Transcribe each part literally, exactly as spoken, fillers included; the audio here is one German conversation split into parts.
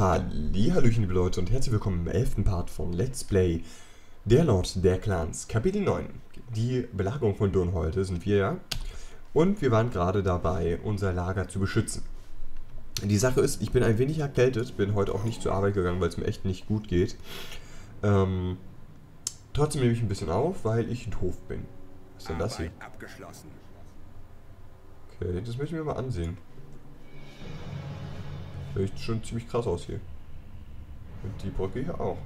Hallihallöchen, liebe Leute, und herzlich willkommen im elften Part von Let's Play Der Lord der Clans, Kapitel neun. Die Belagerung von Durnholde sind wir ja. Und wir waren gerade dabei, unser Lager zu beschützen. Die Sache ist, ich bin ein wenig erkältet, bin heute auch nicht zur Arbeit gegangen, weil es mir echt nicht gut geht. Ähm, trotzdem nehme ich ein bisschen auf, weil ich doof bin. Was ist denn das hier? Okay, das möchte ich mir mal ansehen. Sieht schon ziemlich krass aus hier. Und die Brücke hier auch.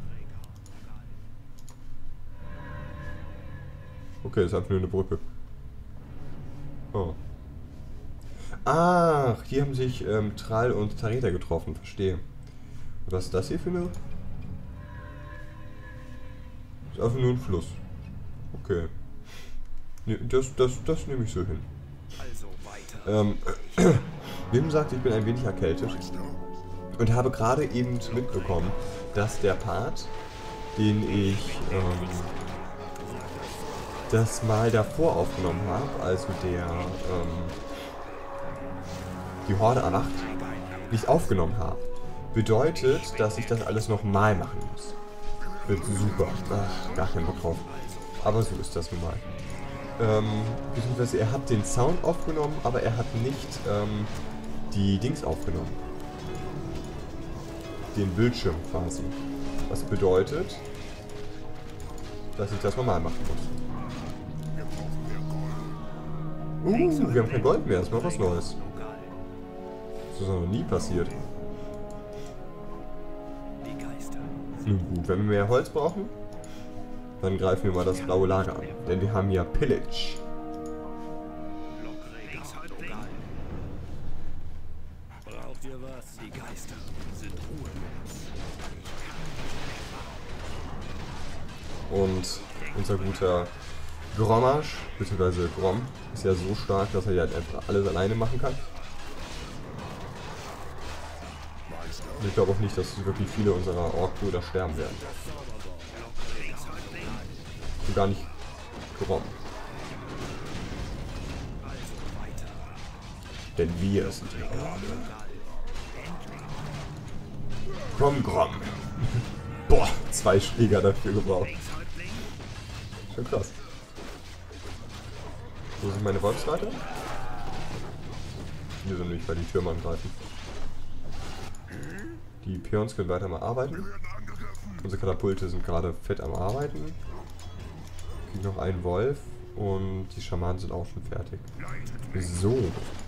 Okay, das ist einfach nur eine Brücke. Oh. Ach, hier haben sich ähm, Thrall und Tareta getroffen, verstehe. Und was ist das hier für eine? Das ist einfach nur ein Fluss. Okay. Ne, das, das, das nehme ich so hin. Ähm, wie gesagt, ich bin ein wenig erkältet und habe gerade eben mitbekommen, dass der Part, den ich ähm, das Mal davor aufgenommen habe, also der ähm, die Horde erwacht, nicht aufgenommen habe, bedeutet, dass ich das alles nochmal machen muss. Wird super. Ach, gar keinen Bock drauf. Aber so ist das nun mal. Ähm, beziehungsweise er hat den Sound aufgenommen, aber er hat nicht ähm, die Dings aufgenommen. Den Bildschirm quasi. Was bedeutet, dass ich das normal machen muss. Uh, wir haben kein Gold mehr, das ist mal was Neues. Das ist noch nie passiert. Nun gut, wenn wir mehr Holz brauchen, dann greifen wir mal das blaue Lager an, denn wir haben ja Pillage. Braucht ihr was? Die Geister sind Und unser guter Grommasch, beziehungsweise Grom, ist ja so stark, dass er ja halt einfach alles alleine machen kann. Und ich glaube auch nicht, dass wirklich viele unserer Ork-Brüder sterben werden. Und gar nicht Grom. Denn wir sind die Horde. Grom, Grom. Boah, zwei Schläger dafür gebraucht. Schon krass. Wo sind meine Wolfsreiter? Wir sollen nämlich bei die Türme angreifen. Die Pions können weiter mal arbeiten. Unsere Katapulte sind gerade fett am Arbeiten. Kriegen noch einen Wolf und die Schamanen sind auch schon fertig. So.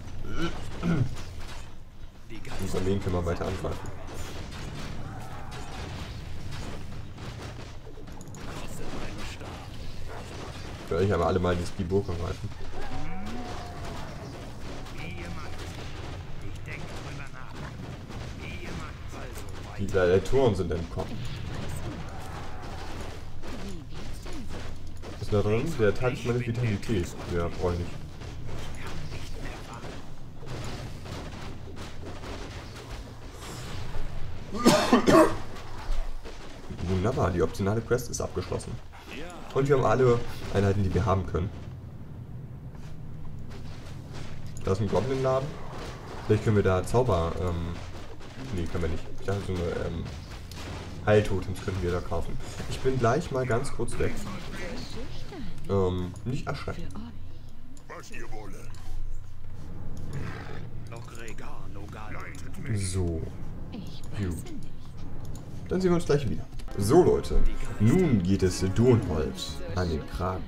Unsere Armeen können wir weiter angreifen. Ich will euch aber alle mal die Burg angreifen. Die Gladiatoren sind entkommen. Was ist da drin? Der Talisman ist Vitalität. Ja, brauche ich nicht. Wunderbar, die optionale Quest ist abgeschlossen. Und wir haben alle Einheiten, die wir haben können. Da ist ein Goblin-Laden. Vielleicht können wir da Zauber... Ähm, nee, können wir nicht. Ich dachte, so eine ähm, Heiltotems können wir da kaufen. Ich bin gleich mal ganz kurz weg. Ähm, nicht erschrecken. So. Gut. Dann sehen wir uns gleich wieder. So Leute, nun geht es Durnholde an den Kragen.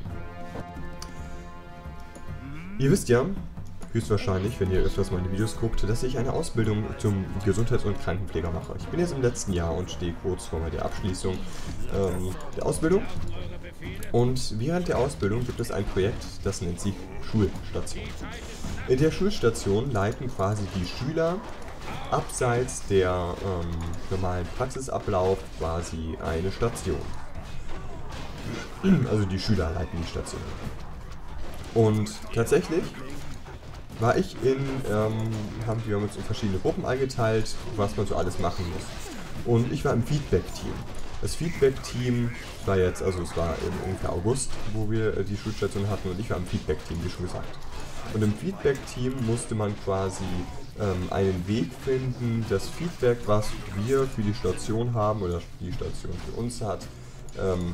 Ihr wisst ja, höchstwahrscheinlich, wenn ihr öfters meine Videos guckt, dass ich eine Ausbildung zum Gesundheits- und Krankenpfleger mache. Ich bin jetzt im letzten Jahr und stehe kurz vor der Abschließung ähm, der Ausbildung. Und während der Ausbildung gibt es ein Projekt, das nennt sich Schulstation. In der Schulstation leiten quasi die Schüler abseits der ähm, normalen Praxisablauf quasi eine Station. Also die Schüler leiten die Station. Und tatsächlich war ich in, ähm, haben wir uns in verschiedene Gruppen eingeteilt, was man so alles machen muss. Und ich war im Feedback-Team. Das Feedback-Team war jetzt, also es war im ungefähr August, wo wir äh, die Schulstation hatten, und ich war im Feedback-Team, wie schon gesagt. Und im Feedback-Team musste man quasi ähm, einen Weg finden, das Feedback, was wir für die Station haben, oder die Station für uns hat, ähm,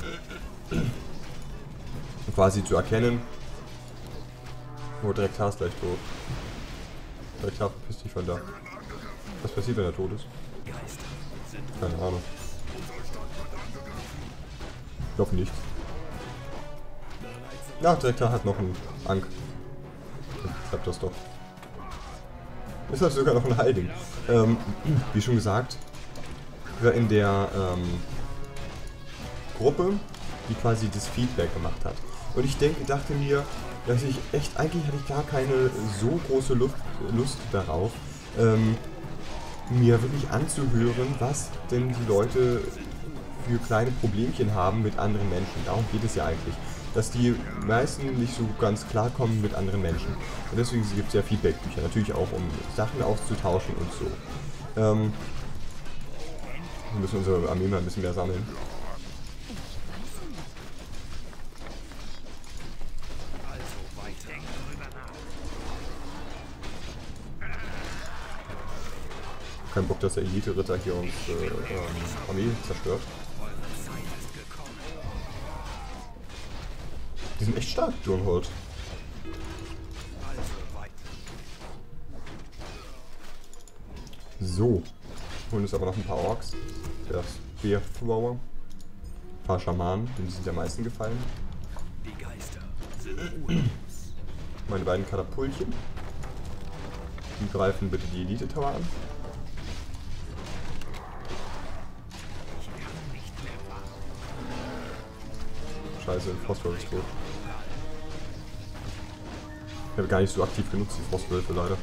quasi zu erkennen. Oh, direkt Haar ist gleich tot. Direkt Haar verpiss dich von da. Was passiert, wenn er tot ist? Keine Ahnung. Ich glaube nichts. Na, direkt Haar hat noch einen Ank. Dann klappt das doch. Ist das sogar noch ein Heilding. Ähm, wie schon gesagt, in der ähm, Gruppe, die quasi das Feedback gemacht hat. Und ich denke, dachte mir, dass ich echt, eigentlich hatte ich gar keine so große Lust, Lust darauf, ähm, mir wirklich anzuhören, was denn die Leute für kleine Problemchen haben mit anderen Menschen. Darum geht es ja eigentlich. Dass die meisten nicht so ganz klarkommen mit anderen Menschen. Und deswegen gibt es ja Feedback-Bücher. Natürlich auch, um Sachen auszutauschen und so. Ähm, wir müssen unsere Armee mal ein bisschen mehr sammeln. Kein Bock, dass der Elite-Ritter hier unsere ähm, Armee zerstört. Die sind echt stark, Stronghold. So. Holen uns aber noch ein paar Orks. Der Spear Thrower. Ein paar Schamanen, denen sind am meisten gefallen. Meine beiden Katapultchen. Die greifen bitte die Elite-Tower an. Scheiße, Frostwolf ist tot. Ich habe gar nicht so aktiv genutzt, die Frostwölfe leider.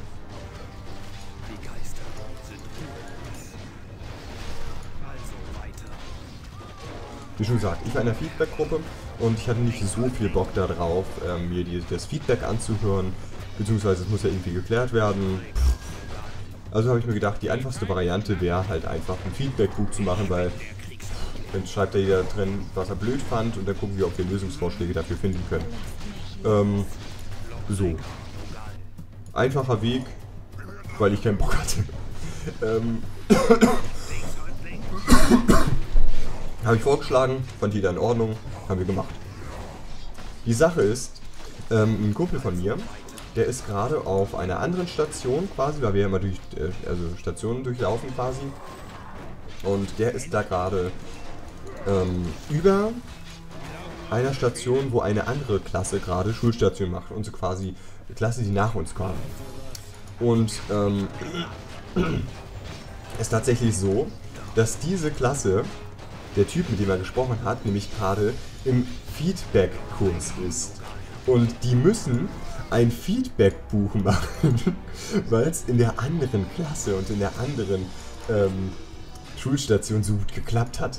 Wie schon gesagt, ich war in der Feedback-Gruppe und ich hatte nicht so viel Bock darauf, ähm, mir die, das Feedback anzuhören, beziehungsweise es muss ja irgendwie geklärt werden. Also habe ich mir gedacht, die einfachste Variante wäre halt einfach ein Feedback-Buch zu machen, weil dann schreibt da jeder drin, was er blöd fand und dann gucken wir, ob wir Lösungsvorschläge dafür finden können. Ähm, so. Einfacher Weg, weil ich keinen Bock hatte. ähm, habe ich vorgeschlagen, fand jeder in Ordnung, haben wir gemacht. Die Sache ist, ähm, ein Kumpel von mir, der ist gerade auf einer anderen Station quasi, weil wir ja immer durch, äh, also Stationen durchlaufen quasi. Und der ist da gerade Ähm, über einer Station, wo eine andere Klasse gerade Schulstation macht. Und so quasi die Klasse, die nach uns kam. Und ähm, ist tatsächlich so, dass diese Klasse, der Typ, mit dem er gesprochen hat, nämlich gerade im Feedback-Kurs ist. Und die müssen ein Feedback-Buch machen, weil es in der anderen Klasse und in der anderen ähm, Schulstation so gut geklappt hat.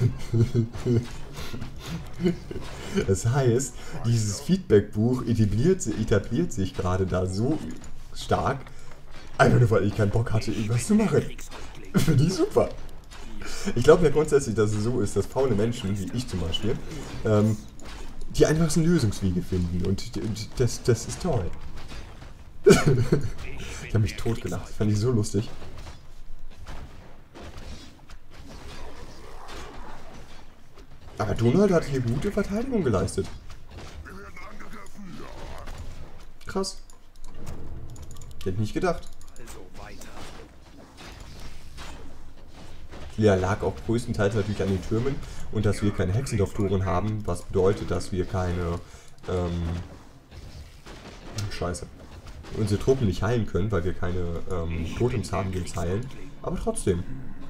Das heißt, dieses Feedback-Buch etabliert, etabliert sich gerade da so stark, einfach nur weil ich keinen Bock hatte, irgendwas zu machen. Finde ich super. Ich glaube ja grundsätzlich, dass es so ist, dass faule Menschen, wie ich zum Beispiel, ähm, die einfachsten Lösungswege finden und, und das, das ist toll. Ich habe mich totgelacht, das fand ich so lustig. Aber Donald hat hier gute Verteidigung geleistet. Krass. Hätte ich nicht gedacht. Ja, lag auch größtenteils natürlich an den Türmen und dass wir keine Hexendorf-Toren haben, was bedeutet, dass wir keine ähm, Scheiße. Unsere Truppen nicht heilen können, weil wir keine ähm, Totems haben, die uns heilen. Aber trotzdem.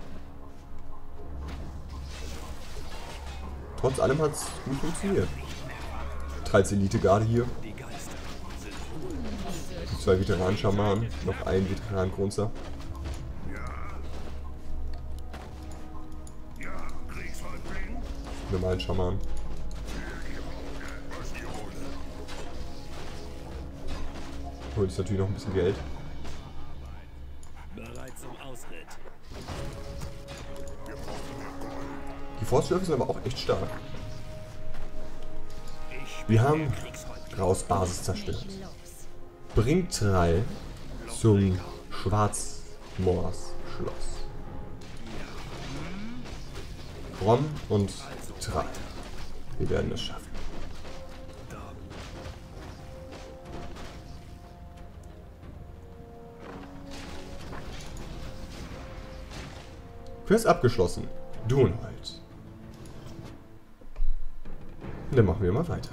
Trotz allem hat es gut funktioniert. dreizehn Elite-Garde hier. Die zwei Veteranen-Schamanen, noch ein Veteran-Grunzer. Normalen Schaman. Holt jetzt natürlich noch ein bisschen Geld. Bereit zum Ausritt. Die Forstwölfe sind aber auch echt stark. Wir haben Graus Basis zerstört. Bringt drei zum Schwarzmoors Schloss. Rom und Tra. Wir werden es schaffen. Quest abgeschlossen. Dunholt. Dann machen wir mal weiter.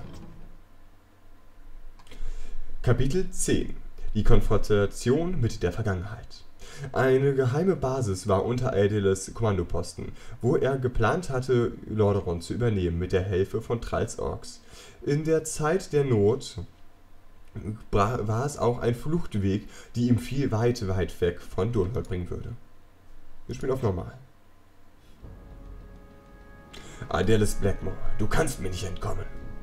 Kapitel zehn. Die Konfrontation mit der Vergangenheit. Eine geheime Basis war unter Aediles Kommandoposten, wo er geplant hatte, Lordaeron zu übernehmen mit der Hilfe von Thralls Orks. In der Zeit der Not war es auch ein Fluchtweg, die ihm viel weit, weit weg von Dunholt bringen würde. Wir spielen auf normal. Aediles Blackmoor, du kannst mir nicht entkommen.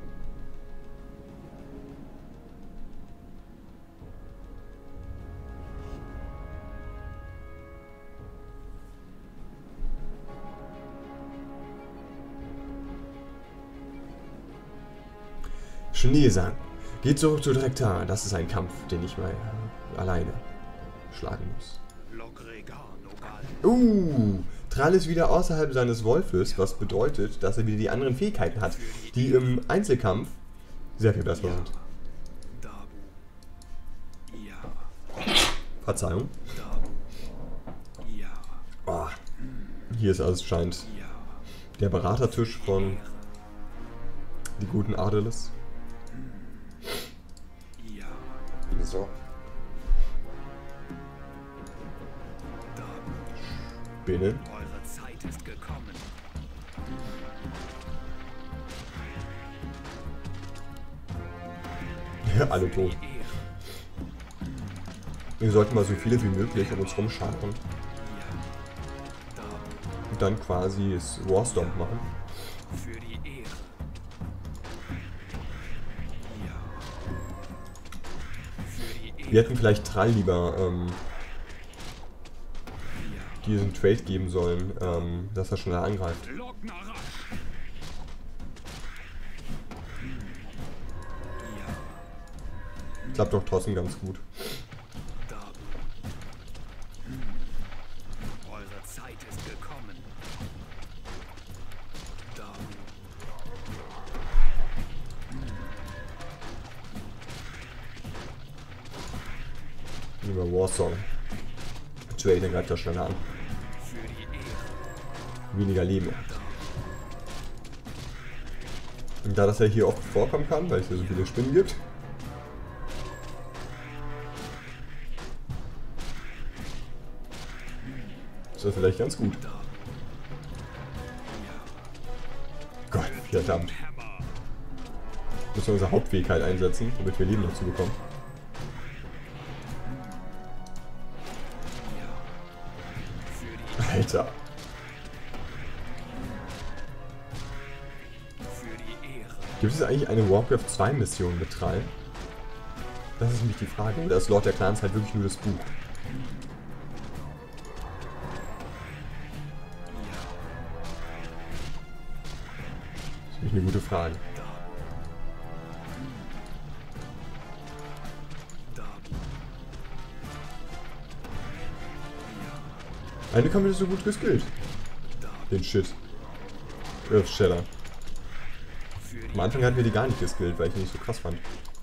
Schneesang. Geht zurück zu Drektar. Das ist ein Kampf, den ich mal äh, alleine schlagen muss. Uh, Thrall ist wieder außerhalb seines Wolfes, was bedeutet, dass er wieder die anderen Fähigkeiten hat, die im Einzelkampf sehr viel besser sind. Verzeihung. Oh, hier ist also scheint der Beratertisch von die guten Aediles. So. Spinnen. Eure Zeit ist gekommen. Ja, alle tot. Wir sollten mal so viele wie möglich um uns rumscharen. Und dann quasi das Warstomp machen. Für die Ehre. Wir hätten vielleicht Thrall lieber ähm, diesen Trade geben sollen, ähm, dass er schneller angreift. Klappt doch trotzdem ganz gut. Eure Zeit ist gekommen. Nehmen wir Warsong. Trade, der greift da schneller an. Weniger Leben er hat. Und da das ja hier oft vorkommen kann, weil es hier so viele Spinnen gibt, ist das vielleicht ganz gut. Gott, verdammt. Müssen wir unsere Hauptfähigkeit einsetzen, damit wir Leben dazu bekommen. Alter. Gibt es eigentlich eine Warcraft zwei Mission mit Thrall? Das ist nämlich die Frage. Oder ist Lord der Clans halt wirklich nur das Buch? Das ist nämlich eine gute Frage. Eigentlich haben wir das so gut geskillt. Den Shit. Earthshatter. Am Anfang hatten wir die gar nicht geskillt, weil ich die nicht so krass fand.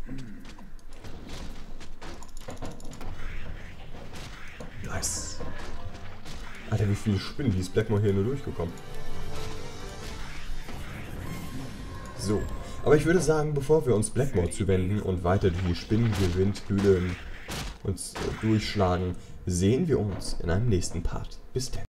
Nice. Alter, wie viele Spinnen, die ist Blackmoor hier nur durchgekommen. So. Aber ich würde sagen, bevor wir uns Blackmoor zuwenden und weiter die Spinnen, Windhöhlen uns äh, durchschlagen, sehen wir uns in einem nächsten Part. Bis dann.